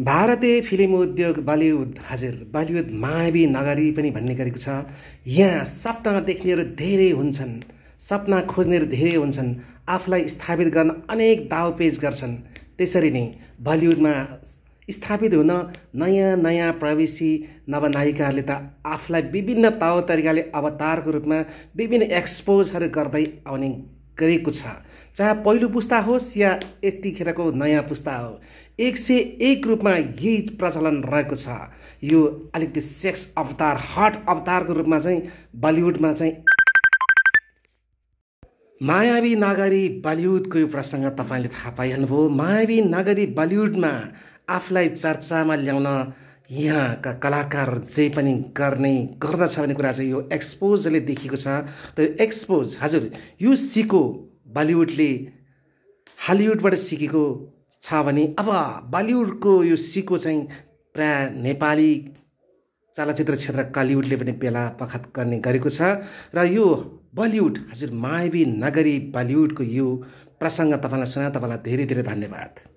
भारतीय फिल्म उद्योग बलिउड मायावी नगरी पनि भन्ने गरेको छ। यहाँ सपना देख्नेहरू धेरै हुन्छन्, सपना खोज्नेहरू धेरै हुन्छन्, आफूलाई स्थापित गर्न अनेक दावपेच गर्छन्। त्यसरी नै बलिउडमा स्थापित हुन नयाँ नयाँ प्रवेशी नवनायिकाहरूले त आफूलाई विभिन्न तौर तरिकाले अवतारको रूपमा विभिन्न एक्सपोजहरू गर्दै आउने गरेको छ। चाहे पहिलो पुस्ता होस् या यतिखेरको नयाँ पुस्ता हो, एक से एक रूपमा यही प्रचलन रहेको छ। यो अलिकति सेक्स अवतार, हट अवतारको रूपमा चाहिँ बलिउडमा चाहिँ मायावी नगरी बलिउडको यो प्रसङ्ग तपाईँले थाहा पाइहाल्नुभयो। मायावी नगरी बलिउडमा आफूलाई चर्चामा ल्याउन यहाँका कलाकारहरू जे पनि गर्दछ भन्ने कुरा चाहिँ यो एक्सपोजले देखिएको छ। र एक्सपोज हजुर यो सिको बलिउडले हलिउडबाट सिकेको छ भने अब बलिउडको यो सिको चाहिँ प्राय नेपाली चलचित्र क्षेत्र कलिउडले पनि बेला पखत गर्ने गरेको छ। र यो बलिउड हजुर मायावी नगरी बलिउडको यो प्रसङ्ग तपाईँलाई सुनाए, तपाईँलाई धेरै धेरै धन्यवाद।